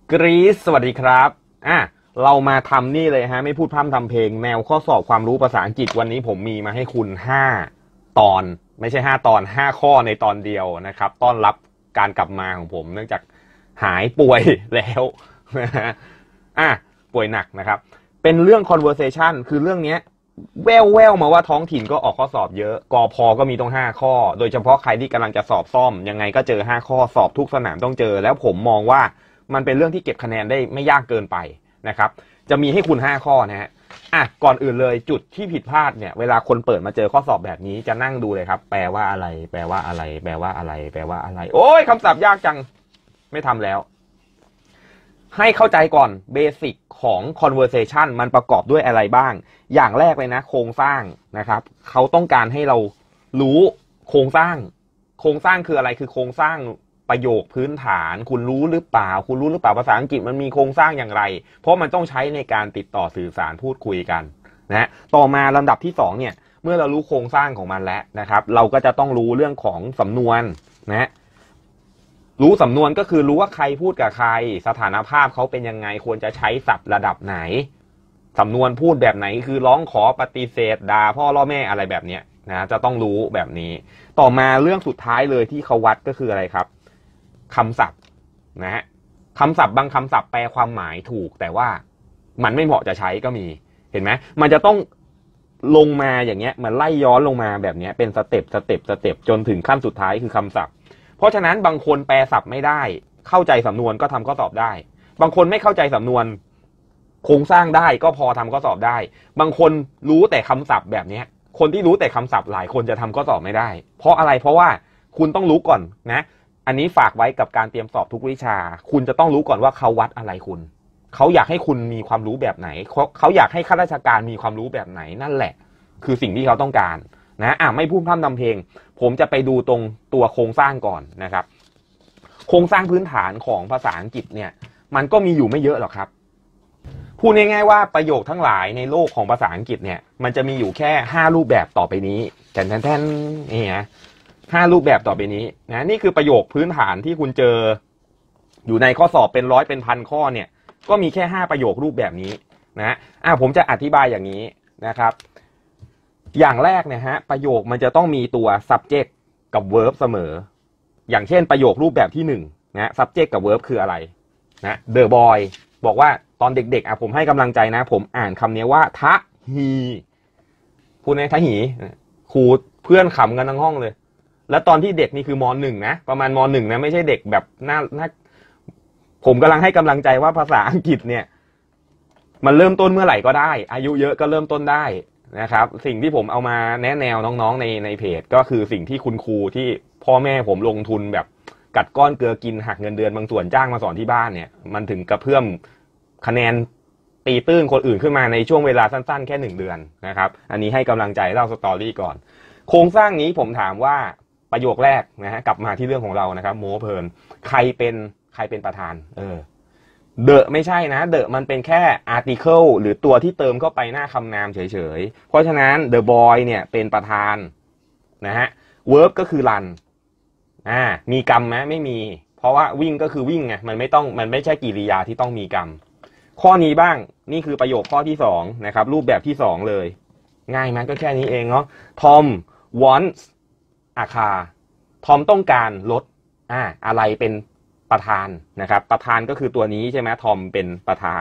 กรีซสวัสดีครับเรามาทำนี่เลยฮะไม่พูดพร่ำทำเพลงแนวข้อสอบความรู้ภาษาอังกฤษวันนี้ผมมีมาให้คุณ5ตอนไม่ใช่5ตอน5ข้อในตอนเดียวนะครับต้อนรับการกลับมาของผมเนื่องจากหายป่วยแล้วนะฮะป่วยหนักนะครับเป็นเรื่อง conversation คือเรื่องนี้แววมาว่าท้องถิ่นก็ออกข้อสอบเยอะกพ.ก็มีต้อง5ข้อโดยเฉพาะใครที่กำลังจะสอบซ่อมยังไงก็เจอ5ข้อสอบทุกสนามต้องเจอแล้วผมมองว่ามันเป็นเรื่องที่เก็บคะแนนได้ไม่ยากเกินไปนะครับจะมีให้คุณ5ข้อนะฮะก่อนอื่นเลยจุดที่ผิดพลาดเนี่ยเวลาคนเปิดมาเจอข้อสอบแบบนี้จะนั่งดูเลยครับแปลว่าอะไรแปลว่าอะไรแปลว่าอะไรแปลว่าอะไรโอ้ยคำศัพท์ยากจังไม่ทำแล้วให้เข้าใจก่อนเบสิกของ conversation มันประกอบด้วยอะไรบ้างอย่างแรกเลยนะโครงสร้างนะครับเขาต้องการให้เรารู้โครงสร้างคืออะไรคือโครงสร้างประโยคพื้นฐานคุณรู้หรือเปล่าภาษาอังกฤษมันมีโครงสร้างอย่างไรเพราะมันต้องใช้ในการติดต่อสื่อสารพูดคุยกันนะต่อมาลำดับที่2เนี่ยเมื่อเรารู้โครงสร้างของมันแล้วนะครับเราก็จะต้องรู้เรื่องของสำนวนนะรู้สำนวนก็คือรู้ว่าใครพูดกับใครสถานภาพเขาเป็นยังไงควรจะใช้ศัพท์ระดับไหนสำนวนพูดแบบไหนคือร้องขอปฏิเสธด่าพ่อล่อแม่อะไรแบบเนี้ยนะจะต้องรู้แบบนี้ต่อมาเรื่องสุดท้ายเลยที่เขาวัดก็คืออะไรครับคำศัพท์นะฮะคำศัพท์บางคำศัพท์แปลความหมายถูกแต่ว่ามันไม่เหมาะจะใช้ก็มีเห็นไหมมันจะต้องลงมาอย่างเงี้ยมันไล่ย้อนลงมาแบบเนี้ยเป็นสเต็ปจนถึงขั้นสุดท้ายคือคำศัพท์เพราะฉะนั้นบางคนแปลศัพท์ไม่ได้เข้าใจสำนวนก็ทำข้อสอบได้บางคนไม่เข้าใจสำนวนโครงสร้างได้ก็พอทำข้อสอบได้บางคนรู้แต่คำศัพท์แบบเนี้ยคนที่รู้แต่คำศัพท์หลายคนจะทำข้อสอบไม่ได้เพราะอะไรเพราะว่าคุณต้องรู้ก่อนนะอันนี้ฝากไว้กับการเตรียมสอบทุกวิชาคุณจะต้องรู้ก่อนว่าเขาวัดอะไรคุณเขาอยากให้คุณมีความรู้แบบไหนเขาอยากให้ข้าราชการมีความรู้แบบไหนนั่นแหละคือสิ่งที่เขาต้องการนะไม่พูดพร่ำทำเพลงผมจะไปดูตรงตัวโครงสร้างก่อนนะครับโครงสร้างพื้นฐานของภาษาอังกฤษเนี่ยมันก็มีอยู่ไม่เยอะหรอกครับพูดง่ายๆว่าประโยคทั้งหลายในโลกของภาษาอังกฤษเนี่ยมันจะมีอยู่แค่5รูปแบบต่อไปนี้แทนนี่ฮะ5รูปแบบต่อไปนี้นะนี่คือประโยคพื้นฐานที่คุณเจออยู่ในข้อสอบเป็นร้อยเป็นพันข้อเนี่ยก็มีแค่5ประโยครูปแบบนี้นะผมจะอธิบายอย่างนี้นะครับอย่างแรกเนี่ยฮะประโยคมันจะต้องมีตัว subject กับ verb เสมออย่างเช่นประโยครูปแบบที่1นะ subject กับ verb คืออะไรนะ the boy บอกว่าตอนเด็กๆผมให้กำลังใจนะผมอ่านคำนี้ว่าทะฮีพูดในทะฮีครูเพื่อนขำกันทั้งห้องเลยแล้วตอนที่เด็กนี่คือม.1 นะประมาณม.1 นะไม่ใช่เด็กแบบน่าผมกำลังให้กำลังใจว่าภาษาอังกฤษเนี่ยมันเริ่มต้นเมื่อไหร่ก็ได้อายุเยอะก็เริ่มต้นได้นะครับสิ่งที่ผมเอามาแนะแนวน้องๆในเพจก็คือสิ่งที่คุณครูที่พ่อแม่ผมลงทุนแบบกัดก้อนเกลือกินหักเงินเดือนบางส่วนจ้างมาสอนที่บ้านเนี่ยมันถึงกระเพื่อมคะแนนตีตื้นคนอื่นขึ้นมาในช่วงเวลาสั้นๆแค่1 เดือนนะครับอันนี้ให้กำลังใจเล่าสตอรี่ก่อนโครงสร้างนี้ผมถามว่าประโยคแรกนะฮะกลับมาที่เรื่องของเรานะครับโม้เพลินใครเป็นประธานเดอะไม่ใช่นะเดอะมันเป็นแค่ article หรือตัวที่เติมเข้าไปหน้าคำนามเฉยๆเพราะฉะนั้น the boy เนี่ยเป็นประธานนะฮะ verb ก็คือ run มีกรรมไหมไม่มีเพราะว่าวิ่งก็คือวิ่งไงมันไม่ใช่กิริยาที่ต้องมีกรรมข้อนี้บ้างนี่คือประโยคข้อที่2นะครับรูปแบบที่2เลยง่ายมั้ยก็แค่นี้เองเนาะ Tom wants a car ทอมต้องการรถอะไรเป็นประธานนะครับประธานก็คือตัวนี้ใช่ไหมทอมเป็นประธาน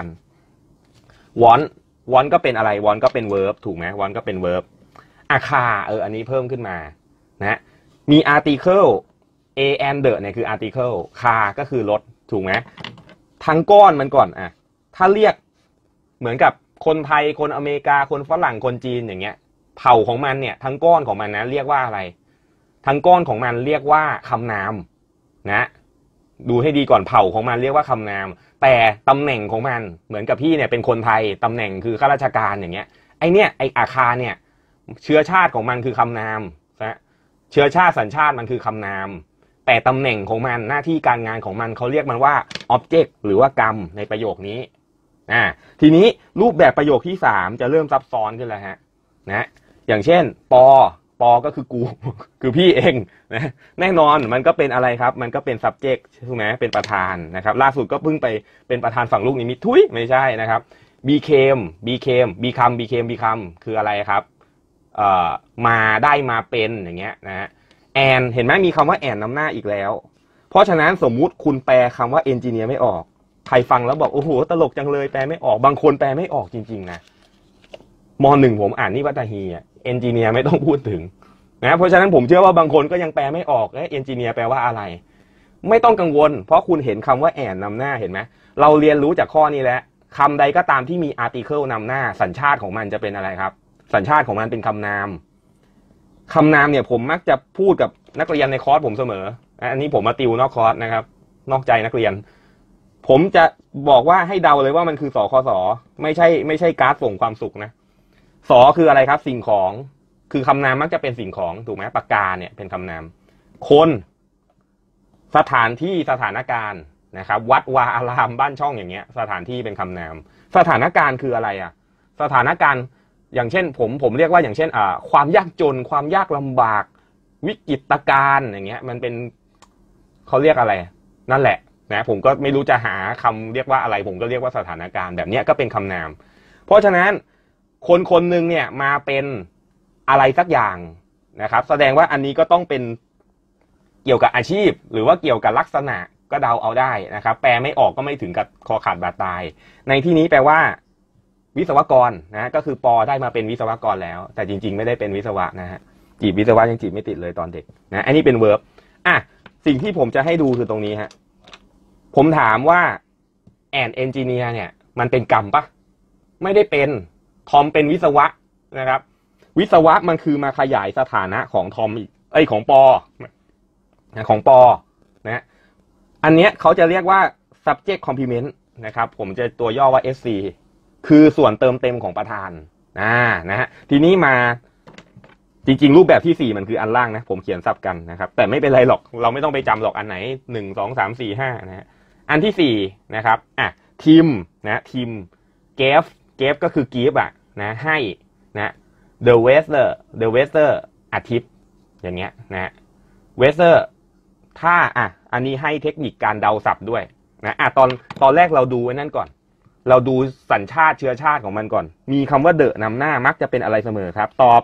want ก็เป็นอะไร want ก็เป็น verb ถูกไหม want ก็เป็น verb a car อันนี้เพิ่มขึ้นมานะมี article a and the เนี่ยคือ article car ก็คือรถถูกไหมทั้งก้อนมันก่อนถ้าเรียกเหมือนกับคนไทยคนอเมริกาคนฝรั่งคนจีนอย่างเงี้ยเผ่าของมันเนี่ยทั้งก้อนของมันนะเรียกว่าอะไรทั้งก้อนของมันเรียกว่าคำนามนะดูให้ดีก่อนเผ่าของมันเรียกว่าคำนามแต่ตำแหน่งของมันเหมือนกับพี่เนี่ยเป็นคนไทยตำแหน่งคือข้าราชการอย่างเงี้ยไออาคาเนี่ยเชื้อชาติของมันคือคำนามนะเชื้อชาติสัญชาติมันคือคำนามแต่ตำแหน่งของมันหน้าที่การงานของมันเขาเรียกมันว่า object หรือว่ากรรมในประโยคนี้ทีนี้รูปแบบประโยคที่3จะเริ่มซับซ้อนขึ้นแล้วฮะนะอย่างเช่นปปอก็คือกู คือพี่เองนะแน่นอนมันก็เป็นอะไรครับมันก็เป็น subject ใช่ไหมเป็นประธานนะครับล่าสุดก็เพิ่งไปเป็นประธานฝั่งลูกนิมิตทุยไม่ใช่นะครับ become คืออะไรครับมาได้มาเป็นอย่างเงี้ยนะฮะand เห็นไหมมีคำว่า and นำหน้าอีกแล้วเพราะฉะนั้นสมมุติคุณแปลคำว่า engineer ไม่ออกใครฟังแล้วบอกโอ้โหตลกจังเลยแปลไม่ออกบางคนแปลไม่ออกจริงๆนะม.1 ผมอ่านนิวัตฮีอ่ะ engineer ไม่ต้องพูดถึงนะเพราะฉะนั้นผมเชื่อว่าบางคนก็ยังแปลไม่ออกengineer แปลว่าอะไรไม่ต้องกังวลเพราะคุณเห็นคำว่า and นำหน้าเห็นไหมเราเรียนรู้จากข้อนี้แล้วคำใดก็ตามที่มี article นำหน้าสัญชาติของมันจะเป็นอะไรครับสัญชาติของมันเป็นคำนามคำนามเนี่ยผมมักจะพูดกับนักเรียนในคอร์สผมเสมออันนี้ผมมาติวนอกคอร์สนะครับนอกใจนักเรียนผมจะบอกว่าให้เดาเลยว่ามันคือสคสไม่ใช่การ์ดส่งความสุขนะสคืออะไรครับสิ่งของคือคำนามมักจะเป็นสิ่งของถูกไหมปากกาเนี่ยเป็นคำนามคนสถานที่สถานการณ์นะครับวัดวาอารามบ้านช่องอย่างเงี้ยสถานที่เป็นคำนามสถานการณ์คืออะไรอ่ะสถานการณ์อย่างเช่นผมเรียกว่าอย่างเช่นความยากจนความยากลำบากวิกฤตการณ์อย่างเงี้ยมันเป็นเขาเรียกอะไรนั่นแหละนะผมก็ไม่รู้จะหาคำเรียกว่าอะไรผมก็เรียกว่าสถานการณ์แบบนี้ก็เป็นคำนามเพราะฉะนั้นคนหนึ่งเนี่ยมาเป็นอะไรสักอย่างนะครับแสดงว่าอันนี้ก็ต้องเป็นเกี่ยวกับอาชีพหรือว่าเกี่ยวกับลักษณะก็เดาเอาได้นะครับแปลไม่ออกก็ไม่ถึงกับคอขาดบาดตายในที่นี้แปลว่าวิศวกรนะก็คือปอได้มาเป็นวิศวกรแล้วแต่จริงๆไม่ได้เป็นวิศวะนะฮะจีบวิศวะยังจีบไม่ติดเลยตอนเด็กนะอันนี้เป็น verb สิ่งที่ผมจะให้ดูคือตรงนี้ฮะผมถามว่า and engineer เนี่ยมันเป็นกรรมปะไม่ได้เป็นทอมเป็นวิศวะนะครับวิศวะมันคือมาขยายสถานะของทอมของปอของปอนะอันเนี้ยเขาจะเรียกว่า subject complement นะครับผมจะตัวย่อว่า SC คือส่วนเติมเต็มของประธานนะฮะทีนี้มาจริงๆรูปแบบที่4มันคืออันล่างนะผมเขียนซับกันนะครับแต่ไม่เป็นไรหรอกเราไม่ต้องไปจำหรอกอันไหน1 2 3 4 5นะฮะอันที่4นะครับทีมนะทีมgaveก็คือ give นะให้นะ the weather อาทิตย์อย่างเงี้ยนะ weather ถ้าอันนี้ให้เทคนิคการเดาศัพท์ด้วยนะตอนแรกเราดูไว้นั่นก่อนเราดูสัญชาติเชื้อชาติของมันก่อนมีคำว่า the นำหน้ามักจะเป็นอะไรเสมอครับตอบ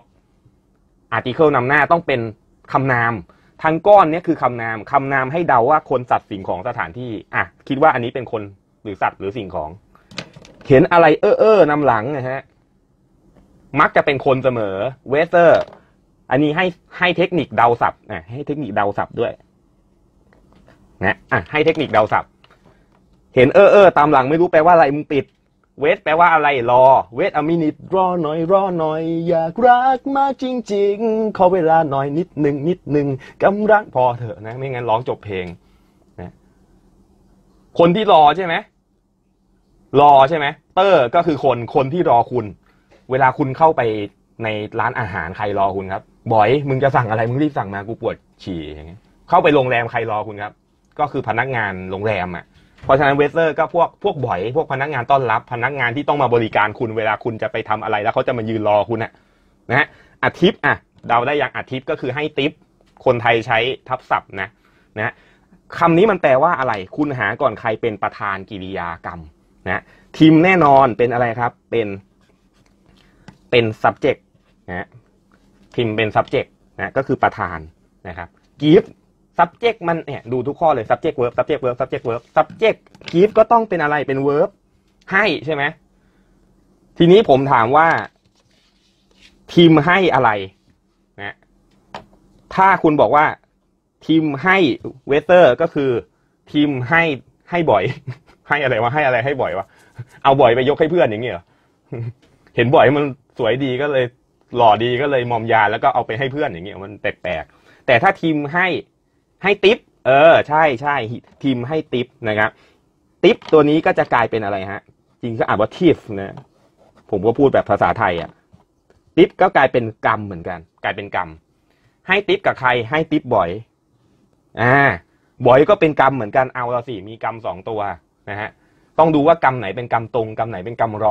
article นำหน้าต้องเป็นคำนามทั้งก้อนนี้คือคำนามให้เดาว่าคนสัตว์สิ่งของสถานที่คิดว่าอันนี้เป็นคนหรือสัตว์หรือสิ่งของเห็นอะไรนำหลังนะฮะมักจะเป็นคนเสมอ weather อันนี้ให้เทคนิคเดาศัพท์ให้เทคนิคเดาศัพท์ด้วยนะให้เทคนิคเดาศัพท์เห็นตามหลังไม่รู้แปลว่าอะไรมึงปิดเวทแปลว่าอะไรรอเวทa minute รอหน่อยอยากรักมากจริงๆขอเวลาหน่อยนิดหนึ่งกำลังพอเถอะนะไม่งั้นร้องจบเพลงนะคนที่รอใช่ไหมเตอร์ก็คือคนที่รอคุณเวลาคุณเข้าไปในร้านอาหารใครรอคุณครับบอยมึงจะสั่งอะไรมึงรีบสั่งมากูปวดฉี่อย่างเงี้ยเข้าไปโรงแรมใครรอคุณครับก็คือพนักงานโรงแรมเพราะฉะนั้นเวเซอร์ก็พวกบ่อยพวกพนักงานต้อนรับพนักงานที่ต้องมาบริการคุณเวลาคุณจะไปทำอะไรแล้วเขาจะมายืนรอคุณนะฮะทิปเดาได้อย่างทิปก็คือให้ทิปคนไทยใช้ทับศัพท์นะคำนี้มันแปลว่าอะไรคุณหาก่อนใครเป็นประธานกิริยากรรมนะทีมแน่นอนเป็นอะไรครับเป็น subject นะทีมเป็น subject นะก็คือประธานนะครับ give subject มันเนี่ยดูทุกข้อเลย subject verb subject give ก็ต้องเป็นอะไรเป็น verb ให้ใช่ไหมทีนี้ผมถามว่าทีมให้อะไรนะถ้าคุณบอกว่าทีมให้ weather ก็คือทีมให้บ่อย ให้อะไรวะให้อะไรให้บ่อยวะเอาบ่อยไปยกให้เพื่อนอย่างเงี้ยเหรอเห็นบ่อยมันสวยดีก็เลยหล่อดีก็เลยมอมยาแล้วก็เอาไปให้เพื่อนอย่างเงี้ยมันแปลกๆแต่ถ้าทีมให้ทิปใช่ทีมให้ทิปนะครับทิปตัวนี้ก็จะกลายเป็นอะไรฮะจริงก็อ่านว่าทิฟนะผมก็พูดแบบภาษาไทยทิปก็กลายเป็นกรรมเหมือนกันกลายเป็นกรรมให้ทิปกับใครให้ทิปบ่อยบ่อยก็เป็นกรรมเหมือนกันเอาละสิมีกรรม2ตัวนะฮะต้องดูว่ากรรมไหนเป็นกรรมตรงกรรมไหนเป็นกรรมรอง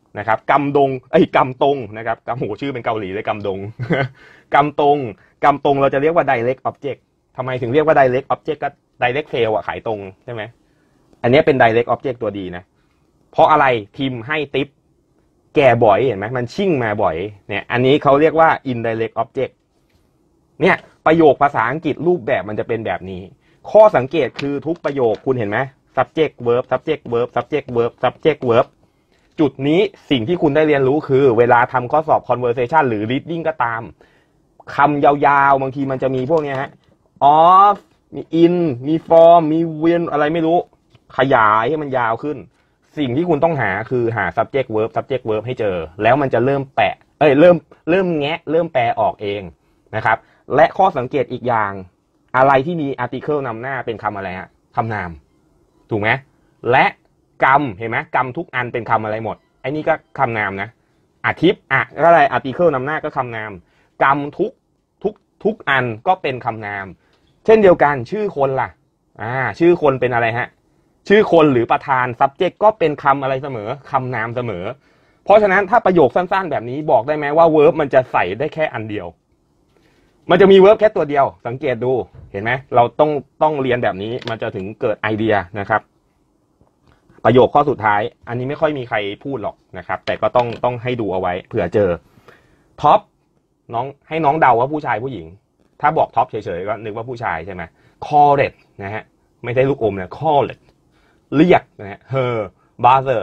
นะครับกำดงกำตงนะครับกำโหชื่อเป็นเกาหลีเลยกำดง กำตงเราจะเรียกว่า direct object ทำไมถึงเรียกว่า direct object ก็ direct sale ขายตรงใช่ไหมอันนี้เป็น direct object ตัวดีนะเพราะอะไรพิมพ์ให้ทิปแก่บ่อยเห็นไหมมันชิ่งมาบ่อยเนี่ยอันนี้เขาเรียกว่า indirect object เนี่ยประโยคภาษาอังกฤษรูปแบบมันจะเป็นแบบนี้ข้อสังเกตคือทุกประโยคคุณเห็นไหม subject verb subject verb subject verb subject verb จุดนี้สิ่งที่คุณได้เรียนรู้คือเวลาทำข้อสอบ conversation หรือ reading ก็ตามคำยาวๆบางทีมันจะมีพวกนี้ฮะ of มี in มี from มี when อะไรไม่รู้ขยายให้มันยาวขึ้นสิ่งที่คุณต้องหาคือหา subject verb ให้เจอแล้วมันจะเริ่มแปะเริ่มแงะเริ่มแปลออกเองนะครับและข้อสังเกตอีกอย่างอะไรที่มี article นำหน้าเป็นคำอะไรฮะคำนามถูกไหมและกรรมเห็นไหมกรรมทุกอันเป็นคำอะไรหมดไอ้นี่ก็คำนามนะอาทิตย์ก็อะไร article นำหน้าก็คำนามกรรมทุกอันก็เป็นคำนามเช่นเดียวกันชื่อคนล่ะชื่อคนเป็นอะไรฮะชื่อคนหรือประธาน subject ก็เป็นคำอะไรเสมอคำนามเสมอเพราะฉะนั้นถ้าประโยคสั้นๆแบบนี้บอกได้ไหมว่า verb มันจะใส่ได้แค่อันเดียวมันจะมี verb แค่ตัวเดียวสังเกตดูเห็นไหมเราต้องเรียนแบบนี้มันจะถึงเกิดไอเดียนะครับประโยคข้อสุดท้ายอันนี้ไม่ค่อยมีใครพูดหรอกนะครับแต่ก็ต้องให้ดูเอาไว้เผื่อเจอท็อปให้น้องเดาว่าผู้ชายผู้หญิงถ้าบอกท็อปเฉยๆก็นึกว่าผู้ชายใช่ไหม called นะฮะไม่ได้ลูกอมนะ called เรียกนะฮะ her brother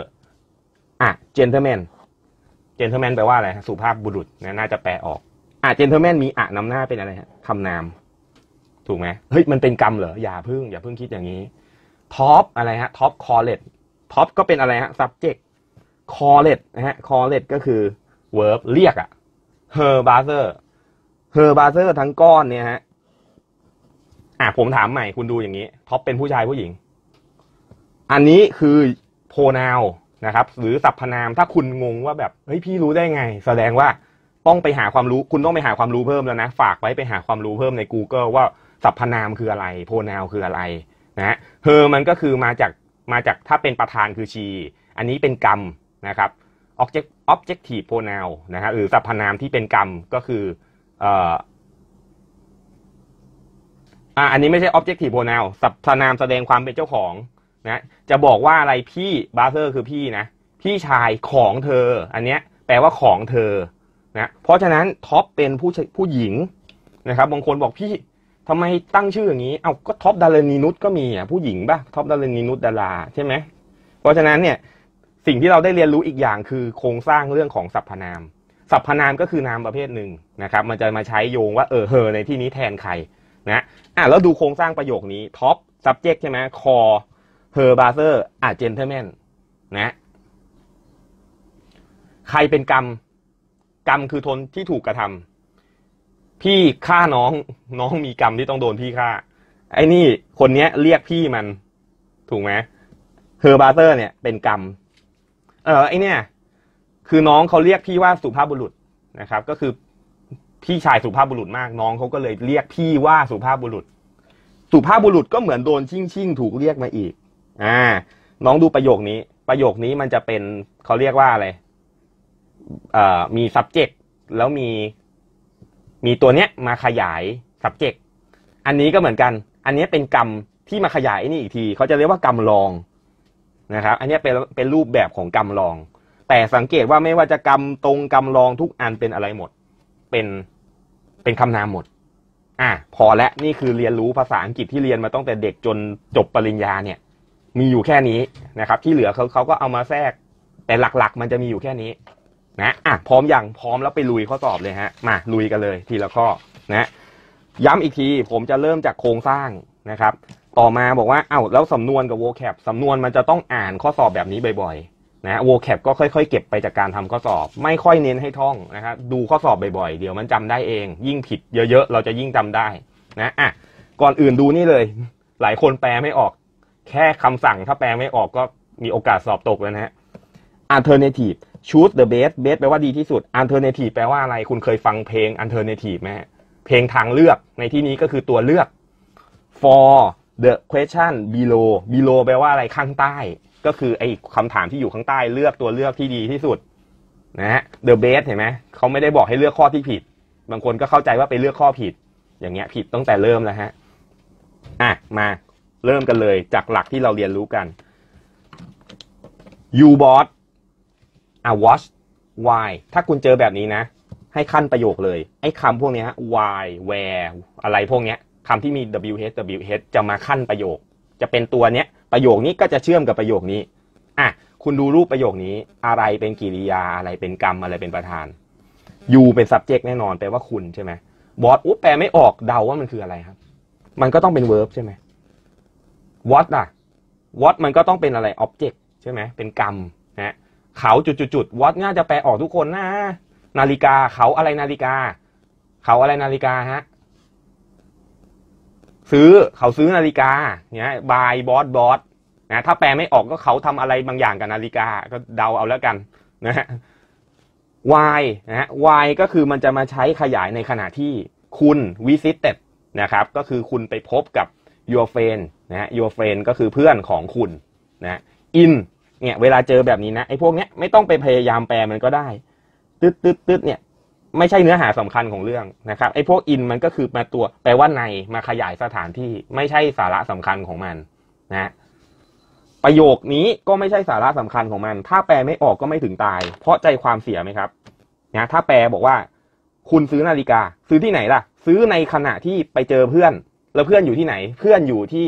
gentleman แปลว่าอะไรสุภาพบุรุษน่าจะแปลออกgentleman มีนำหน้าเป็นอะไรฮะคำนามถูกไหมเฮ้ยมันเป็นกรรมเหรออย่าเพิ่งคิดอย่างนี้ท็อปอะไรฮะท็อป called ท็อปก็เป็นอะไรฮะ subject called นะฮะ called ก็คือ verb เรียกher brother ทั้งก้อนเนี่ยฮะผมถามใหม่คุณดูอย่างนี้ท็อปเป็นผู้ชายผู้หญิงอันนี้คือ pronoun นะครับหรือสรรพนามถ้าคุณงงว่าแบบเฮ้ยพี่รู้ได้ไงแสดงว่าต้องไปหาความรู้คุณต้องไปหาความรู้เพิ่มแล้วนะฝากไว้ไปหาความรู้เพิ่มใน Google ว่าสรรพนามคืออะไร pronoun คืออะไรนะher มันก็คือมาจากถ้าเป็นประธานคือ she อันนี้เป็นกรรมนะครับ objective pronoun นะฮะหรือสรรพนามที่เป็นกรรมก็คืออันนี้ไม่ใช่ objective pronoun สรรพนามแสดงความเป็นเจ้าของนะจะบอกว่าอะไรพี่ brother คือพี่นะพี่ชายของเธออันเนี้ยแปลว่าของเธอนะเพราะฉะนั้นท็อปเป็นผู้หญิงนะครับบางคนบอกพี่ทำไมตั้งชื่ออย่างนี้ก็ท็อปดารณีนุชก็มีผู้หญิงป่ะท็อปดารณีนุชดาราใช่ไหมเพราะฉะนั้นเนี่ยสิ่งที่เราได้เรียนรู้อีกอย่างคือโครงสร้างเรื่องของสรรพนามก็คือนามประเภทหนึ่งนะครับมันจะมาใช้โยงว่าเฮอในที่นี้แทนใครนะแล้วดูโครงสร้างประโยคนี้ท็อป subject ใช่ไหม call her brother gentleman นะใครเป็นกรรมคือทนที่ถูกกระทำพี่ฆ่าน้องมีกรรมที่ต้องโดนพี่ฆ่าไอ้นี่คนเนี้ยเรียกพี่มันถูกไหม her brother เนี่ยเป็นกรรมไอ้เนี่ยคือน้องเขาเรียกพี่ว่าสุภาพบุรุษนะครับก็คือพี่ชายสุภาพบุรุษมากน้องเขาก็เลยเรียกพี่ว่าสุภาพบุรุษก็เหมือนโดนชิ่งถูกเรียกมาอีกน้องดูประโยคนี้มันจะเป็นเขาเรียกว่าอะไรมี subject แล้วมีตัวเนี้ยมาขยาย subject อันนี้ก็เหมือนกันอันนี้เป็นกรรมที่มาขยายนี่อีกทีเขาจะเรียกว่ากรรมรองนะครับอันนี้เป็นรูปแบบของกรรมรองแต่สังเกตว่าไม่ว่าจะกรรมตรงกรรมรองทุกอันเป็นอะไรหมดเป็นคำนามหมดพอและนี่คือเรียนรู้ภาษาอังกฤษที่เรียนมาตั้งแต่เด็กจนจบปริญญาเนี่ยมีอยู่แค่นี้นะครับที่เหลือเขาก็เอามาแทรกแต่หลักๆมันจะมีอยู่แค่นี้นะพร้อมแล้วไปลุยข้อสอบเลยฮะมาลุยกันเลยทีละข้อนะย้ำอีกทีผมจะเริ่มจากโครงสร้างนะครับต่อมาบอกว่าแล้วสำนวนกับ vocab สำนวนมันจะต้องอ่านข้อสอบแบบนี้บ่อยๆนะ vocab ก็ค่อยๆเก็บไปจากการทำข้อสอบไม่ค่อยเน้นให้ท่องนะครับดูข้อสอบบ่อยๆเดี๋ยวมันจำได้เองยิ่งผิดเยอะๆเราจะยิ่งจำได้นะก่อนอื่นดูนี่เลยหลายคนแปลไม่ออกแค่คำสั่งถ้าแปลไม่ออกก็มีโอกาสสอบตกแล้วนะฮะ alternative choose the best แปลว่าดีที่สุด alternative แปลว่าอะไรคุณเคยฟังเพลง alternative ไหมเพลงทางเลือกในที่นี้ก็คือตัวเลือก for the question below แปลว่าอะไรข้างใต้ก็คือไอ้คำถามที่อยู่ข้างใต้เลือกตัวเลือกที่ดีที่สุดนะฮะ the best เห็นไหมเขาไม่ได้บอกให้เลือกข้อที่ผิดบางคนก็เข้าใจว่าไปเลือกข้อผิดอย่างเงี้ยผิดตั้งแต่เริ่มแล้วฮะมาเริ่มกันเลยจากหลักที่เราเรียนรู้กัน you bought watch why ถ้าคุณเจอแบบนี้นะให้ขั้นประโยคเลยไอ้คำพวกนี้ why where อะไรพวกนี้คำที่มี wh จะมาขั้นประโยคจะเป็นตัวเนี้ยประโยคนี้ก็จะเชื่อมกับประโยคนี้คุณดูรูปประโยคนี้อะไรเป็นกริยาอะไรเป็นกรรมอะไรเป็นประธาน you เป็น subject แน่นอนแปลว่าคุณใช่ไหม bought แปลไม่ออกเดาว่ามันคืออะไรครับมันก็ต้องเป็น verb ใช่ไหม what what มันก็ต้องเป็นอะไร object ใช่ไหมเป็นกรรมนะเขาจุดwhat น่าจะแปลออกทุกคนนะนาฬิกาเขาอะไรนาฬิกาเขาอะไรนาฬิกาฮะเขาซื้อนาฬิกาเนี่ย buy bought นะถ้าแปลไม่ออกก็เขาทำอะไรบางอย่างกับนาฬิกาก็เดาเอาแล้วกันนะฮะ why นะฮะ why ก็คือมันจะมาใช้ขยายในขณะที่คุณ visited นะครับก็คือคุณไปพบกับ your friend นะฮะ your friend ก็คือเพื่อนของคุณนะ in เนี่ยเวลาเจอแบบนี้นะไอ้พวกเนี้ยไม่ต้องไปพยายามแปลมันก็ได้ตึ๊ดเนี่ยไม่ใช่เนื้อหาสำคัญของเรื่องนะครับไอ้พวก in มันก็คือมาตัวแปลว่าในมาขยายสถานที่ไม่ใช่สาระสำคัญของมันนะประโยคนี้ก็ไม่ใช่สาระสำคัญของมันถ้าแปลไม่ออกก็ไม่ถึงตายเพราะใจความเสียไหมครับนะถ้าแปลบอกว่าคุณซื้อนาฬิกาซื้อที่ไหนล่ะซื้อในขณะที่ไปเจอเพื่อนแล้วเพื่อนอยู่ที่ไหนเพื่อนอยู่ที่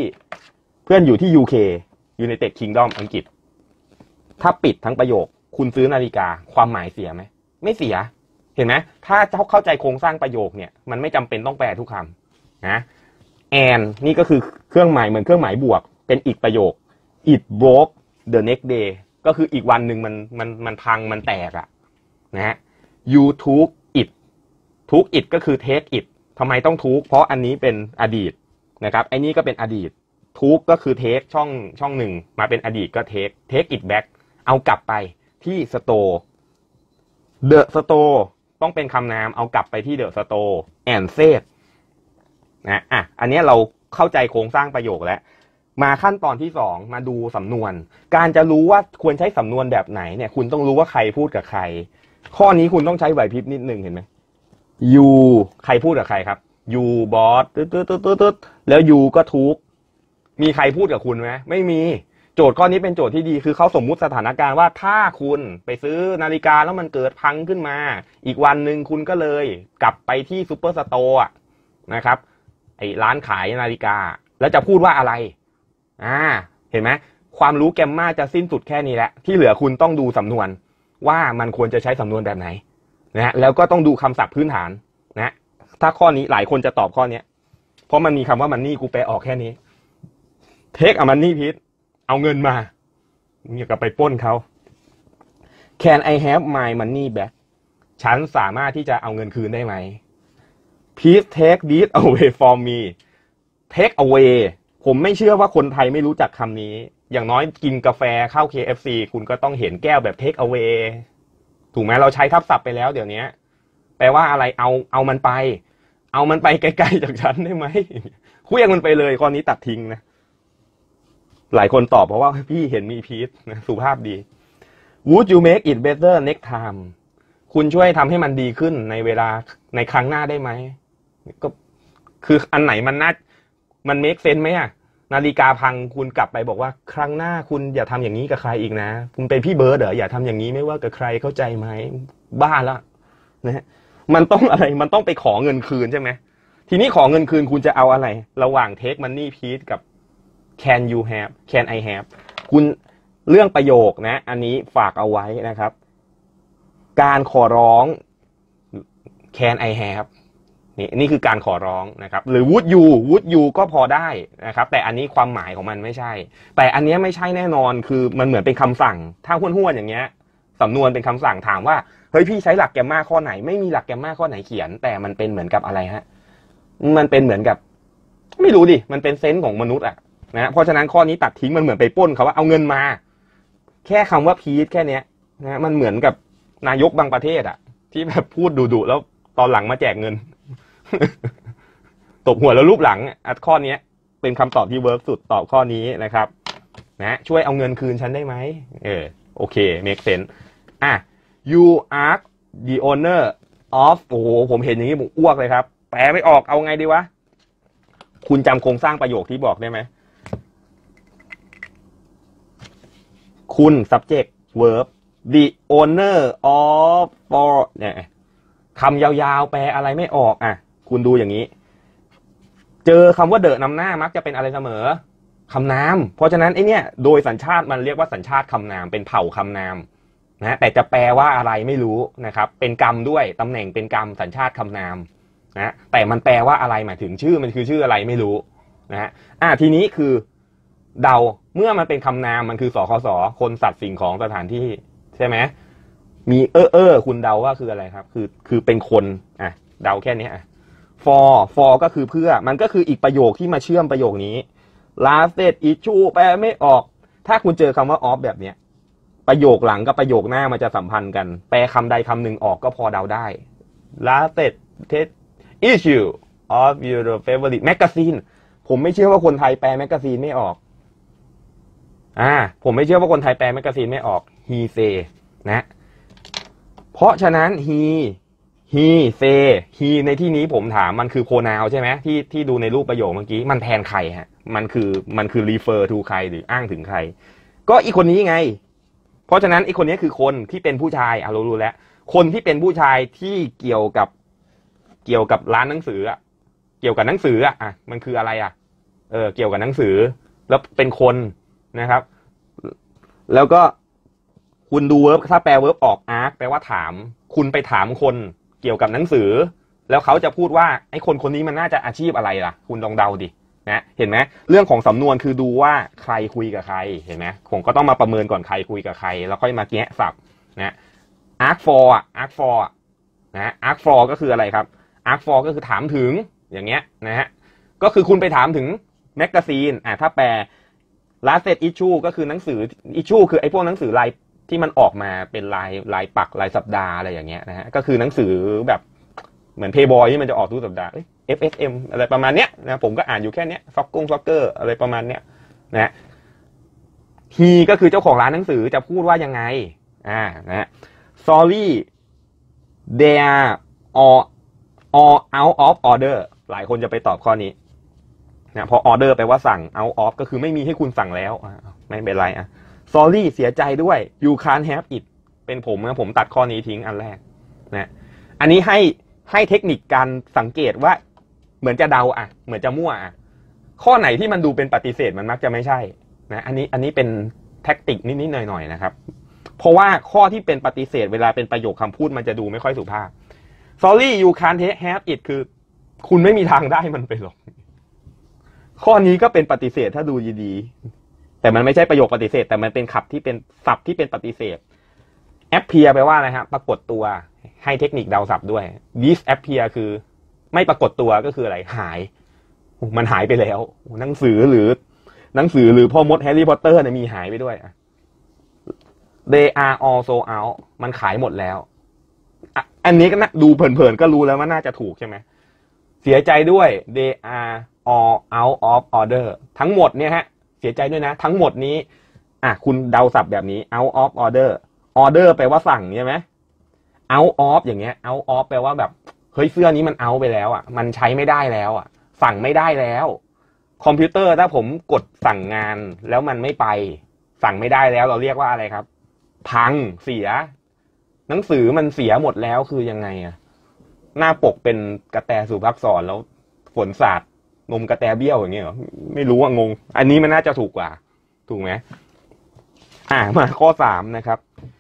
UK United Kingdom อังกฤษถ้าปิดทั้งประโยคคุณซื้อนาฬิกาความหมายเสียไหมไม่เสียเห็นไหมถ้าเข้าใจโครงสร้างประโยคเนี่ยมันไม่จำเป็นต้องแปลทุกคำนะ and นี่ก็คือเครื่องหมายเหมือนเครื่องหมายบวกเป็นอีกประโยค it broke the next day ก็คืออีกวันหนึ่งมันพังมันแตกนะฮะ you took it ก็คือ take it ทำไมต้อง took เพราะอันนี้เป็นอดีตนะครับไอ้นี่ก็เป็นอดีต took ก็คือ take ช่องหนึ่งมาเป็นอดีตก็ take it back เอากลับไปที่ store the store ต้องเป็นคำนามเอากลับไปที่ the store and said นะอันนี้เราเข้าใจโครงสร้างประโยคแล้วมาขั้นตอนที่2มาดูสำนวนการจะรู้ว่าควรใช้สำนวนแบบไหนเนี่ยคุณต้องรู้ว่าใครพูดกับใครข้อนี้คุณต้องใช้ไหวพริบนิดนึงเห็นไหม you ใครพูดกับใครครับ you boss แล้ว you ก็ทุกมีใครพูดกับคุณไหมไม่มีโจทย์ข้อนี้เป็นโจทย์ที่ดีคือเขาสมมุติสถานการณ์ว่าถ้าคุณไปซื้อนาฬิกาแล้วมันเกิดพังขึ้นมาอีกวันหนึ่งคุณก็เลยกลับไปที่ซูเปอร์สโตร์นะครับไอ้ร้านขายนาฬิกาแล้วจะพูดว่าอะไรเห็นไหมความรู้แกมมาจะสิ้นสุดแค่นี้แหละที่เหลือคุณต้องดูสำนวนว่ามันควรจะใช้สำนวนแบบไหนนะแล้วก็ต้องดูคำศัพท์พื้นฐานนะถ้าข้อนี้หลายคนจะตอบข้อนี้เพราะมันมีคำว่ามันนี่กูแปลออกแค่นี้ take a money please เอาเงินมาอย่าไปปล้นเขา Can I have my money back ฉันสามารถที่จะเอาเงินคืนได้ไหม Please take this away from me take away ผมไม่เชื่อว่าคนไทยไม่รู้จักคำนี้อย่างน้อยกินกาแฟเข้า KFC คุณก็ต้องเห็นแก้วแบบ take away ถูกไหมเราใช้ทับศัพท์ไปแล้วเดี๋ยวนี้แปลว่าอะไรเอามันไปไกลๆจากฉันได้ไหมเคลื่อนมันไปเลยข้อนี้ตัดทิ้งนะหลายคนตอบเพราะว่าพี่เห็นมีพีชนะสุภาพดี Would you make it better next time คุณช่วยทำให้มันดีขึ้นในเวลาในครั้งหน้าได้ไหมก็คืออันไหนมัน make sense ไหมนาฬิกาพังคุณกลับไปบอกว่าครั้งหน้าคุณอย่าทำอย่างนี้กับใครอีกนะคุณเป็นพี่เบิร์ดอย่าทำอย่างนี้ไม่ว่ากับใครเข้าใจไหมบ้าละนะมันต้องอะไรมันต้องไปขอเงินคืนใช่ไหมทีนี้ขอเงินคืนคุณจะเอาอะไรระหว่าง take money please กับ can I have คุณเรื่องประโยคนะอันนี้ฝากเอาไว้นะครับการขอร้อง can I have นี่คือการขอร้องนะครับหรือ would you ก็พอได้นะครับแต่อันนี้ความหมายของมันไม่ใช่แต่อันนี้ไม่ใช่แน่นอนคือมันเหมือนเป็นคำสั่งถ้าห้วนๆอย่างเงี้ยสำนวนเป็นคำสั่งถามว่าเฮ้ยพี่ใช้หลักแกมมาข้อไหนไม่มีหลักแกมมาข้อไหนเขียนแต่มันเป็นเหมือนกับอะไรฮะมันเป็นเหมือนกับไม่รู้ดิมันเป็นเซนส์ของมนุษย์นะเพราะฉะนั้นข้อนี้ตัดทิ้งมันเหมือนไปปล้นเขาว่าเอาเงินมาแค่คำว่าพีชแค่เนี้ยนะมันเหมือนกับนายกบางประเทศที่แบบพูดดุๆแล้วตอนหลังมาแจกเงิน ตบหัวแล้วรูปหลังข้อนี้เป็นคำตอบที่เวิร์กสุดตอบข้อนี้นะครับนะช่วยเอาเงินคืนฉันได้ไหมโอเค make sense you are the owner of โอ้โหผมเห็นอย่างนี้ผมอ้วกเลยครับแปลไม่ออกเอาไงดีวะคุณจำโครงสร้างประโยคที่บอกได้ไหมคุณ subject verb the owner of for เนี่ยคำยาวๆแปลอะไรไม่ออกอ่ะคุณดูอย่างนี้เจอคำว่าเดอะนำหน้ามักจะเป็นอะไรเสมอคำนามเพราะฉะนั้นไอ้เนี่ยโดยสัญชาติมันเรียกว่าสัญชาติคำนามเป็นเผ่าคำนามนะแต่จะแปลว่าอะไรไม่รู้นะครับเป็นกรรมด้วยตำแหน่งเป็นกรรมสัญชาติคำนามนะแต่มันแปลว่าอะไรหมายถึงชื่อมันคือชื่ออะไรไม่รู้นะฮะทีนี้คือเดาเมื่อมันเป็นคำนามมันคือสคสคนสัตว์สิ่งของสถานที่ใช่ไหมมีคุณเดาว่าคืออะไรครับคือเป็นคนเดาแค่นี้for ก็คือเพื่อมันก็คืออีกประโยคที่มาเชื่อมประโยคนี้ last issue แปลไม่ออกถ้าคุณเจอคำว่า off แบบเนี้ยประโยคหลังกับประโยคหน้ามันจะสัมพันธ์กันแปลคำใดคำหนึ่งออกก็พอเดาได้ last issue of your favorite magazine ผมไม่เชื่อว่าคนไทยแปลแมกกาซีนไม่ออกผมไม่เชื่อว่าคนไทยแปลแมกกาซีนไม่ออก he say นะเพราะฉะนั้น he say he ในที่นี้ผมถามมันคือ pronoun ใช่ไหมที่ดูในรูปประโยคเมื่อกี้มันแทนใครฮะมันคือ refer to ใครหรืออ้างถึงใครก็อีกคนนี้ไงเพราะฉะนั้นอีกคนนี้คือคนที่เป็นผู้ชายเรารู้แล้วคนที่เป็นผู้ชายที่เกี่ยวกับร้านหนังสือเกี่ยวกับหนังสือมันคืออะไรเกี่ยวกับหนังสือแล้วเป็นคนนะครับแล้วก็คุณดู verb ถ้าแปล verb ออก ask แปลว่าถามคุณไปถามคนเกี่ยวกับหนังสือแล้วเขาจะพูดว่าไอ้คนนี้มันน่าจะอาชีพอะไรล่ะคุณลองเดาดินะเห็นไหมเรื่องของสำนวนคือดูว่าใครคุยกับใครเห็นไหมผมก็ต้องมาประเมินก่อนใครคุยกับใครแล้วค่อยมาแงะศัพท์นะ ask for นะ ask for ก็คืออะไรครับ ask for ก็คือถามถึงอย่างเงี้ยนะฮะก็คือคุณไปถามถึงแมกกาซีนถ้าแปล last issue ก็คือหนังสือ issue คือไอ้พวกหนังสือรายที่มันออกมาเป็นรายปักรายสัปดาห์อะไรอย่างเงี้ยนะฮะก็คือหนังสือแบบเหมือน Playboy ที่มันจะออกทุกสัปดาห์FSM อะไรประมาณเนี้ยนะผมก็อ่านอยู่แค่เนี้ยซ็อกเกอร์อะไรประมาณเนี้ยนะ he ก็คือเจ้าของร้านหนังสือจะพูดว่ายังไงนะ sorry they are all out of order หลายคนจะไปตอบข้อนี้นะพอ order แปลว่าสั่ง out of ก็คือไม่มีให้คุณสั่งแล้วไม่เป็นไรsorry เสียใจด้วย you can't have it เป็นผมนะผมตัดข้อนี้ทิ้งอันแรกนะอันนี้ให้เทคนิคการสังเกตว่าเหมือนจะเดาเหมือนจะมั่วข้อไหนที่มันดูเป็นปฏิเสธมันมักจะไม่ใช่นะอันนี้เป็นแท็กติกนิดๆหน่อยๆนะครับเพราะว่าข้อที่เป็นปฏิเสธเวลาเป็นประโยคคำพูดมันจะดูไม่ค่อยสุภาพ sorry you can't have it คือคุณไม่มีทางได้มันไปหรอกข้อนี้ก็เป็นปฏิเสธถ้าดูดีๆแต่มันไม่ใช่ประโยคปฏิเสธแต่มันเป็นศัพท์ที่เป็นปฏิเสธ appear แปลว่าอะไรฮะปรากฏตัวให้เทคนิคเดาศัพท์ด้วย disappear คือไม่ปรากฏตัวก็คืออะไรหายมันหายไปแล้วหนังสือหรือพ่อมดแฮร์รี่พอตเตอร์เนี่ยมีหายไปด้วยthey are all sold out มันขายหมดแล้วอันนี้ก็ดูเผินๆก็รู้แล้วว่าน่าจะถูกใช่ไหมเสียใจด้วย they are all out of order ทั้งหมดเนี่ยฮะเสียใจด้วยนะทั้งหมดนี้คุณเดาศัพท์แบบนี้ out of order แปลว่าสั่งใช่ไหม out of อย่างเงี้ย out of แปลว่าแบบเฮ้ยเสื้อนี้มัน out ไปแล้วมันใช้ไม่ได้แล้วสั่งไม่ได้แล้วคอมพิวเตอร์ถ้าผมกดสั่งงานแล้วมันไม่ไปสั่งไม่ได้แล้วเราเรียกว่าอะไรครับพังเสียหนังสือมันเสียหมดแล้วคือยังไงหน้าปกเป็นกระแตสุภักษรแล้วฝนสาดนมกระแตเบี้ยวอย่างเงี้ยเหรอไม่รู้งงอันนี้มันน่าจะถูกกว่าถูกไหมมาข้อ3นะครับ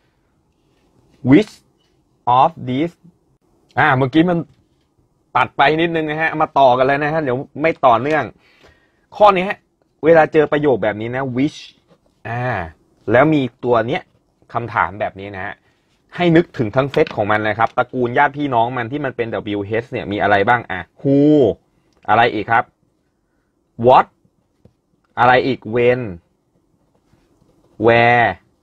which of these เมื่อกี้มันตัดไปนิดนึงนะฮะมาต่อกันเลยนะฮะเดี๋ยวไม่ต่อเนื่องข้อนี้ฮะเวลาเจอประโยคแบบนี้นะ which แล้วมีตัวเนี้ยคำถามแบบนี้นะฮะให้นึกถึงทั้งเซตของมันนะครับตระกูลญาติพี่น้องมันที่มันเป็น WH เนี่ยมีอะไรบ้างwho อะไรอีกครับ what อะไรอีก when where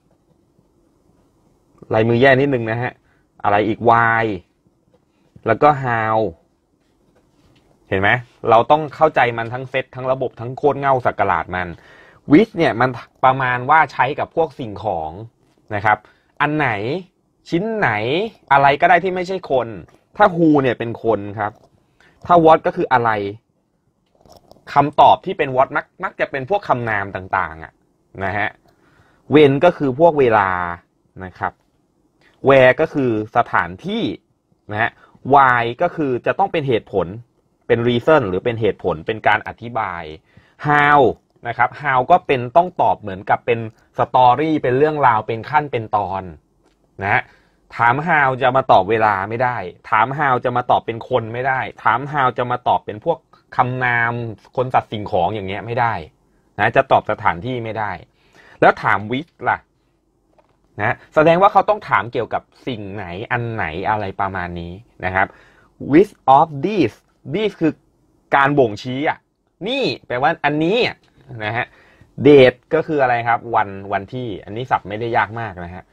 ลายมือแย่นิดนึงนะฮะอะไรอีก why แล้วก็ how เห็นไหมเราต้องเข้าใจมันทั้งเซตทั้งระบบทั้งโคตรเง่าสักการาดมัน which เนี่ยมันประมาณว่าใช้กับพวกสิ่งของนะครับอันไหนชิ้นไหนอะไรก็ได้ที่ไม่ใช่คนถ้า who เนี่ยเป็นคนครับถ้า what ก็คืออะไรคำตอบที่เป็น what มักจะเป็นพวกคำนามต่างๆอ่ะนะฮะ when ก็คือพวกเวลานะครับ where ก็คือสถานที่นะฮะ why ก็คือจะต้องเป็นเหตุผลเป็น reason หรือเป็นเหตุผลเป็นการอธิบาย how นะครับ how ก็เป็นต้องตอบเหมือนกับเป็นสตอรี่เป็นเรื่องราวเป็นขั้นเป็นตอนนะถาม how จะมาตอบเวลาไม่ได้ถาม how จะมาตอบเป็นคนไม่ได้ถาม how จะมาตอบเป็นพวกคำนามคนสัตว์สิ่งของอย่างเงี้ยไม่ได้นะจะตอบสถานที่ไม่ได้แล้วถาม which ล่ะนะแสดงว่าเขาต้องถามเกี่ยวกับสิ่งไหนอันไหนอะไรประมาณนี้นะครับ which of these คือการบ่งชี้อ่ะนี่แปลว่าอันนี้นะฮะ date ก็คืออะไรครับวันที่อันนี้ศัพท์ไม่ได้ยากมากนะฮะ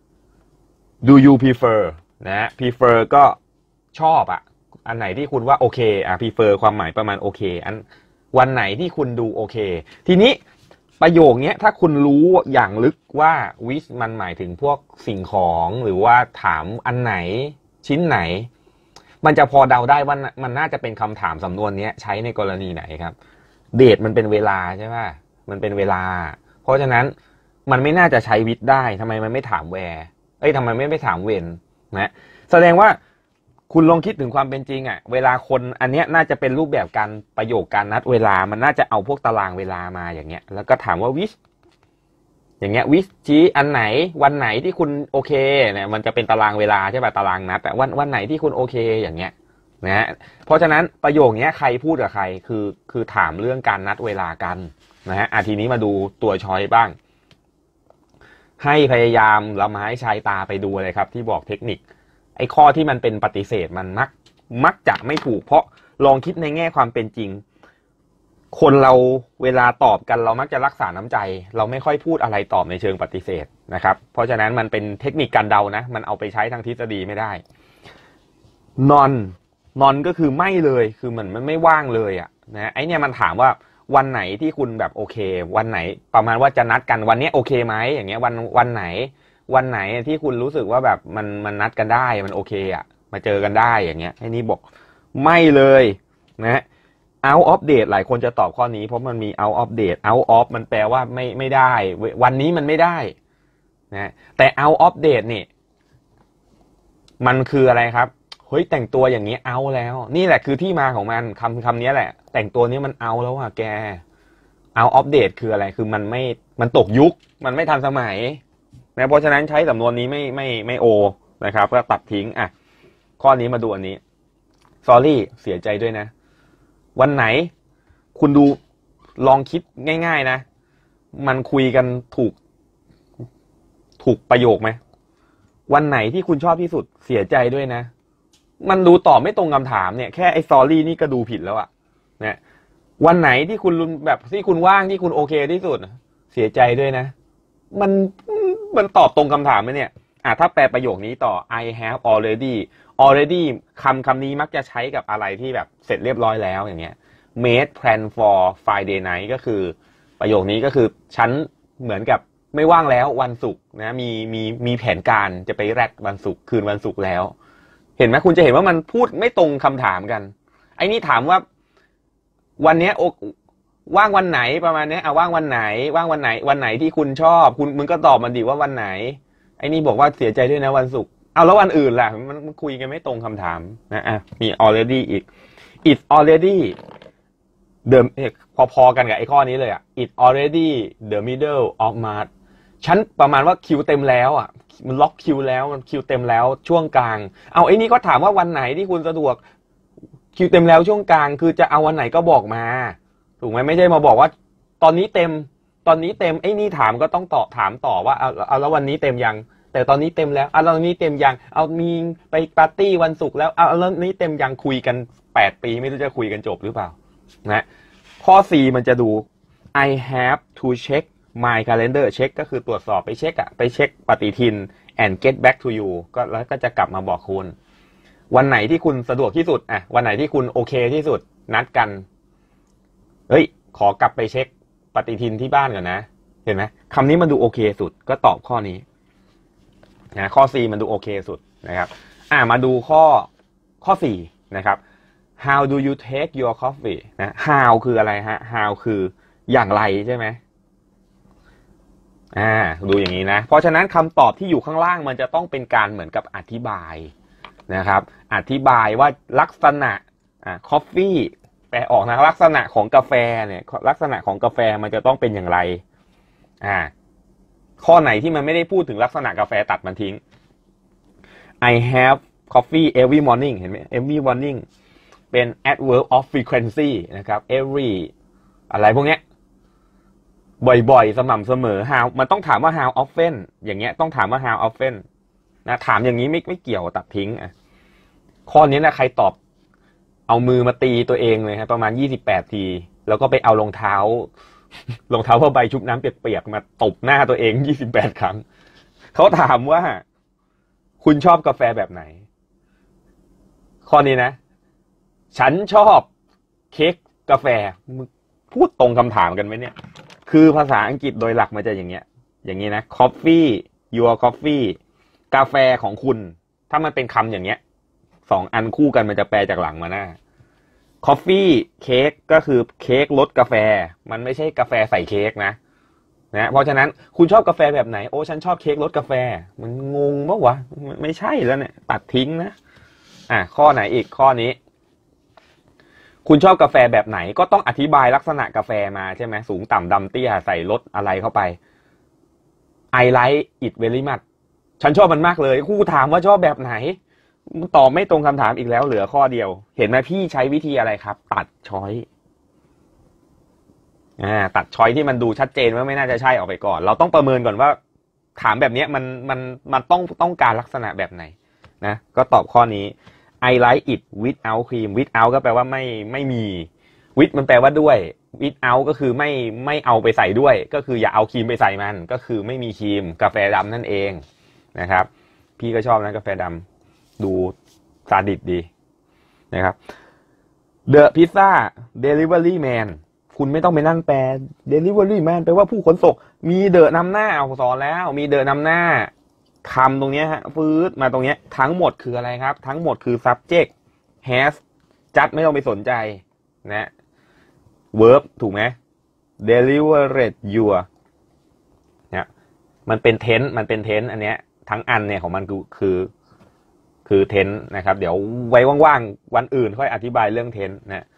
do you prefer นะ prefer ก็ชอบอ่ะอันไหนที่คุณว่าโอเคprefer ความหมายประมาณโอเคอันวันไหนที่คุณดูโอเคทีนี้ประโยคนี้ถ้าคุณรู้อย่างลึกว่า which มันหมายถึงพวกสิ่งของหรือว่าถามอันไหนชิ้นไหนมันจะพอเดาได้ว่ามันน่าจะเป็นคำถามสำนวนนี้ใช้ในกรณีไหนครับเดทมันเป็นเวลาใช่ไหมมันเป็นเวลาเพราะฉะนั้นมันไม่น่าจะใช้ which ได้ทำไมมันไม่ถาม whereทำไมไม่ถาม when นะแสดงว่าคุณลองคิดถึงความเป็นจริงเวลาคนอันเนี้ยน่าจะเป็นรูปแบบการประโยคการนัดเวลามันน่าจะเอาพวกตารางเวลามาอย่างเงี้ยแล้วก็ถามว่า which อย่างเงี้ย which ชี้อันไหนวันไหนที่คุณโอเคเนี่ยมันจะเป็นตารางเวลาใช่ป่ะตารางนัดแต่วันไหนที่คุณโอเคอย่างเงี้ยนะฮะเพราะฉะนั้นประโยคนี้ใครพูดกับใครคือถามเรื่องการนัดเวลากันนะฮะทีนี้มาดูตัวช้อยบ้างให้พยายามละไม้ชายตาไปดูเลยครับที่บอกเทคนิคไอ้ข้อที่มันเป็นปฏิเสธมันมักจะไม่ถูกเพราะลองคิดในแง่ความเป็นจริงคนเราเวลาตอบกันเรามักจะรักษาน้ำใจเราไม่ค่อยพูดอะไรตอบในเชิงปฏิเสธนะครับเพราะฉะนั้นมันเป็นเทคนิคการเดานะมันเอาไปใช้ทางทฤษฎีไม่ได้ non ก็คือไม่เลยคือมันไม่ว่างเลยนะไอเนี่ยมันถามว่าวันไหนที่คุณแบบโอเควันไหนประมาณว่าจะนัดกันวันนี้โอเคไหมอย่างเงี้ยวันไหนที่คุณรู้สึกว่าแบบมันนัดกันได้มันโอเคมาเจอกันได้อย่างเงี้ยไอ้นี่บอกไม่เลยนะ out of date หลายคนจะตอบข้อนี้เพราะมันมี out of date out of มันแปลว่าไม่ได้วันนี้มันไม่ได้นะแต่ out of date นี่มันคืออะไรครับเฮ้ยแต่งตัวอย่างนี้เอาแล้วนี่แหละคือที่มาของมันคำนี้แหละแต่งตัวนี้มันเอาแล้วแก out of date คืออะไรคือมันตกยุคมันไม่ทันสมัยนะเพราะฉะนั้นใช้สำนวนนี้ไม่โอนะครับก็ตัดทิ้งข้อนี้มาดูอันนี้ sorry เสียใจด้วยนะวันไหนคุณดูลองคิดง่ายๆนะมันคุยกันถูกประโยคไหมวันไหนที่คุณชอบที่สุดเสียใจด้วยนะมันดูตอบไม่ตรงคำถามเนี่ยแค่ไอ้ sorry นี่ก็ดูผิดแล้วนะวันไหนที่คุณแบบที่คุณว่างที่คุณโอเคที่สุดเสียใจด้วยนะมันตอบตรงคำถามไหมเนี่ยถ้าแปลประโยคนี้ต่อ I have already คำนี้มักจะใช้กับอะไรที่แบบเสร็จเรียบร้อยแล้วอย่างเงี้ย made plan for Friday night ก็คือประโยคนี้ก็คือฉันเหมือนกับไม่ว่างแล้ววันศุกร์นะมีแผนการจะไปแรดวันศุกร์คืนวันศุกร์แล้วเห็นไหมคุณจะเห็นว่ามันพูดไม่ตรงคำถามกันไอ้นี่ถามว่าวันนี้ว่างวันไหนประมาณนี้ว่างวันไหนวันไหนที่คุณชอบมึงก็ตอบมันดิว่าวันไหนไอ้นี่บอกว่าเสียใจด้วยนะวันศุกร์แล้ววันอื่นล่ะมันคุยกันไม่ตรงคำถามนะมี already อีก it's already the พอกันกับไอ้ข้อนี้เลยit's already the middle of March ฉันประมาณว่าคิวเต็มแล้วมันล็อกคิวแล้วมันคิวเต็มแล้วช่วงกลางไอ้นี่ก็ถามว่าวันไหนที่คุณสะดวกคิวเต็มแล้วช่วงกลางคือจะเอาวันไหนก็บอกมาถูกไหมไม่ใช่มาบอกว่าตอนนี้เต็มไอ้นี่ถามก็ต้องถามต่อว่าเอาแล้ววันนี้เต็มยังแต่ตอนนี้เต็มแล้วแล้วนี้เต็มยังมีไปปาร์ตี้วันศุกร์แล้วแล้วนี้เต็มยังคุยกัน8 ปีไม่รู้จะคุยกันจบหรือเปล่านะข้อ 4 มันจะดู I have to check my calendar เช็คก็คือตรวจสอบไปเช็คปฏิทิน and get back to you แล้วก็จะกลับมาบอกคุณวันไหนที่คุณสะดวกที่สุดวันไหนที่คุณโอเคที่สุดนัดกันขอกลับไปเช็คปฏิทินที่บ้านก่อนนะเห็นไหมคำนี้มันดูโอเคสุดก็ตอบข้อนี้นะข้อ C มันดูโอเคสุดนะครับมาดูข้อ 4 นะครับ how do you take your coffee นะ how คืออะไรฮะ how คืออย่างไรใช่ไหมดูอย่างนี้นะเพราะฉะนั้นคำตอบที่อยู่ข้างล่างมันจะต้องเป็นการเหมือนกับอธิบายนะครับอธิบายว่าลักษณะcoffee แปลออกนะลักษณะของกาแฟเนี่ยลักษณะของกาแฟมันจะต้องเป็นอย่างไรข้อไหนที่มันไม่ได้พูดถึงลักษณะกาแฟตัดมันทิ้ง I have coffee every morning เห็นไหม every morning เป็น adverb of frequency นะครับ every อะไรพวกเนี้ยบ่อยๆสม่ำเสมอ how มันต้องถามว่า how often อย่างเงี้ยต้องถามว่า how often นะถามอย่างนี้ไม่เกี่ยวตัดทิ้งข้อนี้นะใครตอบเอามือมาตีตัวเองเลยครับประมาณ28ทีแล้วก็ไปเอารองเท้ผ้าใบชุบน้ำเปียกๆมาตบหน้าตัวเอง28ครั้งเขาถามว่าคุณชอบกาแฟแบบไหนข้อนี้นะฉันชอบเค้กกาแฟพูดตรงคำถามกันไหมเนี่ยคือภาษาอังกฤษโดยหลักมันจะอย่างนี้นะ coffee your coffee กาแฟของคุณถ้ามันเป็นคำอย่างเงี้ย2อันคู่กันมันจะแปลจากหลังมาหน้า coffee เค้กก็คือเค้กรสกาแฟมันไม่ใช่กาแฟใส่เค้กนะเพราะฉะนั้นคุณชอบกาแฟแบบไหนโอ้ฉันชอบเค้กรสกาแฟมันงงปะวะไม่ใช่แล้วเนี่ยตัดทิ้งนะข้อไหนอีกข้อนี้คุณชอบกาแฟแบบไหนก็ต้องอธิบายลักษณะกาแฟมาใช่ไหมสูงต่ำดำเตี้ยใส่รสอะไรเข้าไป I like it very much ฉันชอบมันมากเลยครูถามว่าชอบแบบไหนตอบไม่ตรงคำถามอีกแล้วเหลือข้อเดียวเห็นไหมพี่ใช้วิธีอะไรครับตัดช้อยตัดช้อยที่มันดูชัดเจนว่าไม่น่าจะใช่ออกไปก่อนเราต้องประเมินก่อนว่าถามแบบนี้มันต้องการลักษณะแบบไหนนะก็ตอบข้อนี้ I like it without cream without ก็แปลว่าไม่มี with มันแปลว่าด้วย without ก็คือไม่เอาไปใส่ด้วยก็คืออย่าเอาครีมไปใส่มันก็คือไม่มีครีมกาแฟดำนั่นเองนะครับพี่ก็ชอบนะกาแฟดำดูซาดิสดีนะครับ The Pizza Delivery Man คุณไม่ต้องไปนั่งแปล Delivery Man แปลว่าผู้ขนส่งมีเดอะนำหน้าเอาสอนแล้วมีเดอะนำหน้าคำตรงนี้ฮะฟืดมาตรงนี้ทั้งหมดคืออะไรครับทั้งหมดคือ subject has จัดไม่ต้องไปสนใจนะ verb ถูกไหม delivered your เนี่ยมันเป็น tense อันเนี้ยทั้งอันเนี่ยของมันคือ tense นะครับเดี๋ยวไว้ว่างๆวันอื่นค่อยอธิบายเรื่อง tense นะ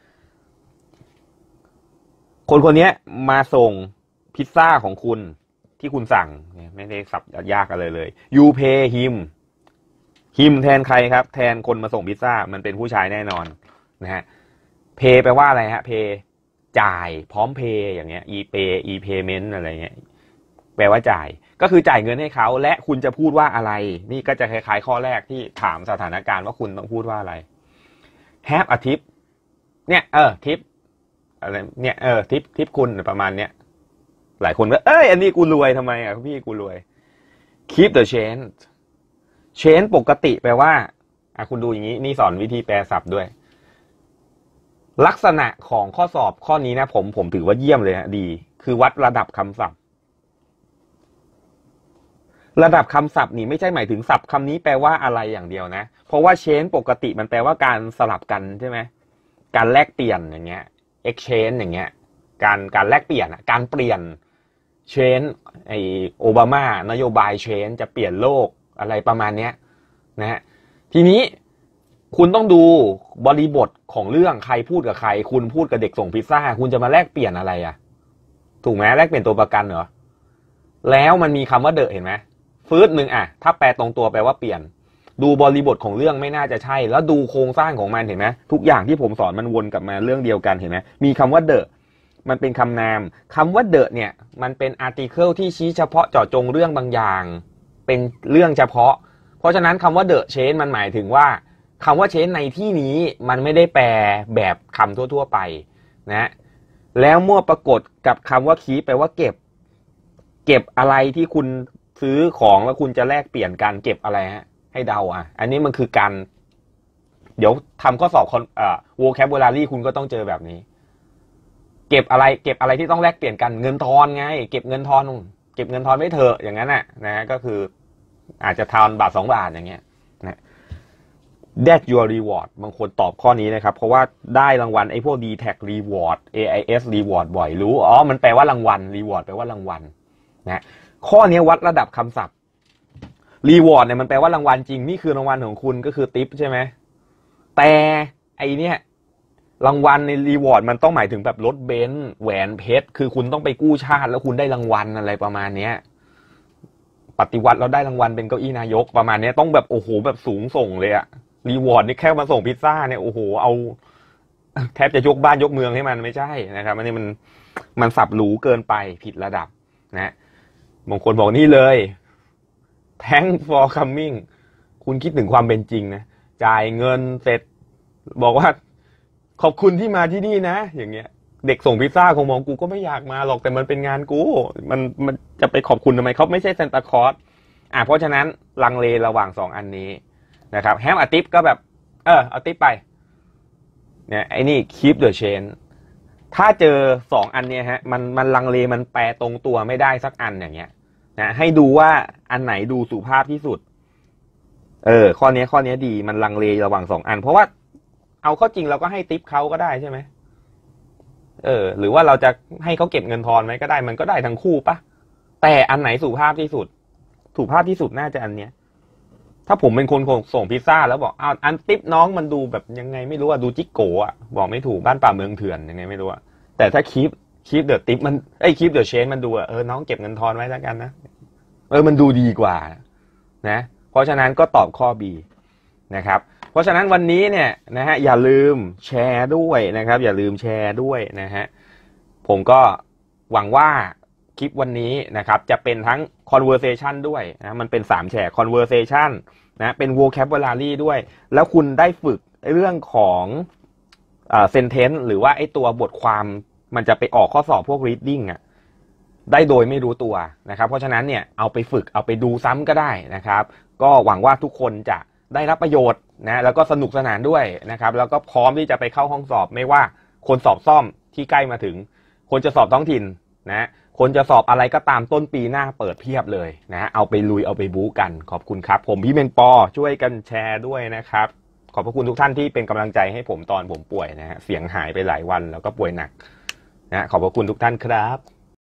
คนนี้มาส่งพิซซ่าของคุณที่คุณสั่งไม่ได้สับยากอะไรเลย you pay him แทนใครครับแทนคนมาส่งพิซซ่ามันเป็นผู้ชายแน่นอนนะฮะ pay แปลว่าอะไรฮะ pay จ่ายพร้อม pay อย่างเงี้ย e-payment อะไรเงี้ยแปลว่าจ่ายก็คือจ่ายเงินให้เขาและคุณจะพูดว่าอะไรนี่ก็จะคล้ายๆข้อแรกที่ถามสถานการณ์ว่าคุณต้องพูดว่าอะไร have a tip เนี่ยtip อะไรเนี่ยtip คุณประมาณเนี้ยหลายคนก็อันนี้กูรวยทำไมพี่กูรวย keep the change ปกติแปลว่าคุณดูอย่างนี้นี่สอนวิธีแปลศัพท์ด้วยลักษณะของข้อสอบข้อนี้นะผมถือว่าเยี่ยมเลยฮะดีคือวัดระดับคำศัพท์ระดับคำศัพท์นี่ไม่ใช่หมายถึงศัพท์คำนี้แปลว่าอะไรอย่างเดียวนะเพราะว่า change ปกติมันแปลว่าการสลับกันใช่ไหมการแลกเปลี่ยนอย่างเงี้ย exchange อย่างเงี้ยการแลกเปลี่ยนการเปลี่ยนchange โอบามานโยบาย change จะเปลี่ยนโลกอะไรประมาณเนี้ยนะฮะทีนี้คุณต้องดูบริบทของเรื่องใครพูดกับใครคุณพูดกับเด็กส่งพิซซ่าคุณจะมาแลกเปลี่ยนอะไรถูกไหมแลกเปลี่ยนตัวประกันเหรอแล้วมันมีคำว่าเดอะเห็นไหมฟืดหนึ่งถ้าแปลตรงตัวแปลว่าเปลี่ยนดูบริบทของเรื่องไม่น่าจะใช่แล้วดูโครงสร้างของมันเห็นไหมทุกอย่างที่ผมสอนมันวนกลับมาเรื่องเดียวกันเห็นไหมมีคำว่าเดอะมันเป็นคำนามคำว่าเดอะเนี่ยมันเป็นอาร์ติเคิลที่ชี้เฉพาะเจาะจงเรื่องบางอย่างเป็นเรื่องเฉพาะเพราะฉะนั้นคำว่าเดอะเชนมันหมายถึงว่าคำว่าเชนในที่นี้มันไม่ได้แปลแบบคำทั่วๆไปนะแล้วเมื่อปรากฏกับคำว่าคีปแปลว่าเก็บอะไรที่คุณซื้อของแล้วคุณจะแลกเปลี่ยนกันเก็บอะไรฮะให้เดาอันนี้มันคือการเดี๋ยวทำข้อสอบvocabulary คุณก็ต้องเจอแบบนี้เก็บอะไรที่ต้องแลกเปลี่ยนกันเงินทอนไงเก็บเงินทอนไว้เถอะอย่างนั้นนะก็คืออาจจะทอนบาท2 บาทอย่างเงี้ยนะ That's your reward บางคนตอบข้อนี้นะครับเพราะว่าได้รางวัลไอ้พวก DTAG reward AIS reward บ่อยรู้มันแปลว่ารางวัล reward แปลว่ารางวัลนะข้อนี้วัดระดับคำศัพท์ reward เนี่ยมันแปลว่ารางวัลจริงนี่คือรางวัลของคุณก็คือทิปใช่ไหมแต่ไอเนี่ยรางวัลใน reward มันต้องหมายถึงแบบรถเบนซ์แหวนเพชรคือคุณต้องไปกู้ชาติแล้วคุณได้รางวัลอะไรประมาณเนี้ยปฏิวัติแล้วได้รางวัลเป็นเก้าอี้นายกประมาณนี้ต้องแบบโอ้โหแบบสูงส่งเลยอะรีวอร์ดนี่แค่มาส่งพิซซ่าเนี่ยโอ้โหเอาแทบจะยกบ้านยกเมืองให้มันไม่ใช่นะครับอันนี้มันสับหรูเกินไปผิดระดับนะบางคนบอกนี่เลย thank for coming คุณคิดถึงความเป็นจริงนะจ่ายเงินเสร็จบอกว่าขอบคุณที่มาที่นี่นะอย่างเงี้ยเด็กส่งพิซซ่าคงมองกูก็ไม่อยากมาหรอกแต่มันเป็นงานกูมันจะไปขอบคุณทำไมเขาไม่ใช่ซานตาคลอสเพราะฉะนั้นลังเลระหว่าง2 อันนี้นะครับแฮมอาทิปก็แบบเอาทิปไปเนี่ยไอ้นี่ keep the change ถ้าเจอ2 อันเนี้ยฮะมันลังเลมันแปลตรงตัวไม่ได้สักอันอย่างเงี้ยนะให้ดูว่าอันไหนดูสุภาพที่สุดข้อนี้ดีมันลังเลระหว่าง2 อันเพราะว่าเอาเข้าจริงเราก็ให้ทิปเขาก็ได้ใช่ไหมหรือว่าเราจะให้เขาเก็บเงินทอนไหมก็ได้มันก็ได้ทั้งคู่ปะแต่อันไหนสุภาพที่สุดน่าจะอันเนี้ยถ้าผมเป็นคนส่งพิซซ่าแล้วบอกอันทิปน้องมันดูแบบยังไงไม่รู้ดูจิกโกะบอกไม่ถูกบ้านป่าเมืองเถื่อนยังไงไม่รู้แต่ถ้าคีปเดอะทิปมันคีปเดอะเชนมันดูน้องเก็บเงินทอนไว้แล้วกันนะมันดูดีกว่านะเพราะฉะนั้นก็ตอบข้อ B นะครับเพราะฉะนั้นวันนี้เนี่ยนะฮะอย่าลืมแชร์ด้วยนะครับอย่าลืมแชร์ด้วยนะฮะผมก็หวังว่าคลิปวันนี้นะครับจะเป็นทั้ง conversation ด้วยนะมันเป็น3 แฉก conversation นะเป็น vocabulary ด้วยแล้วคุณได้ฝึกเรื่องของsentence หรือว่าไอ้ตัวบทความมันจะไปออกข้อสอบพวก reading ได้โดยไม่รู้ตัวนะครับเพราะฉะนั้นเนี่ยเอาไปฝึกเอาไปดูซ้ำก็ได้นะครับก็หวังว่าทุกคนจะได้รับประโยชน์นะแล้วก็สนุกสนานด้วยนะครับแล้วก็พร้อมที่จะไปเข้าห้องสอบไม่ว่าคนสอบซ่อมที่ใกล้มาถึงคนจะสอบท้องถิ่นนะคนจะสอบอะไรก็ตามต้นปีหน้าเปิดเพียบเลยนะเอาไปลุยเอาไปบู๊กันขอบคุณครับผมพี่เมงปอช่วยกันแชร์ด้วยนะครับขอบพระคุณทุกท่านที่เป็นกำลังใจให้ผมตอนผมป่วยนะฮะเสียงหายไปหลายวันแล้วก็ป่วยหนักนะขอบพระคุณทุกท่านครับ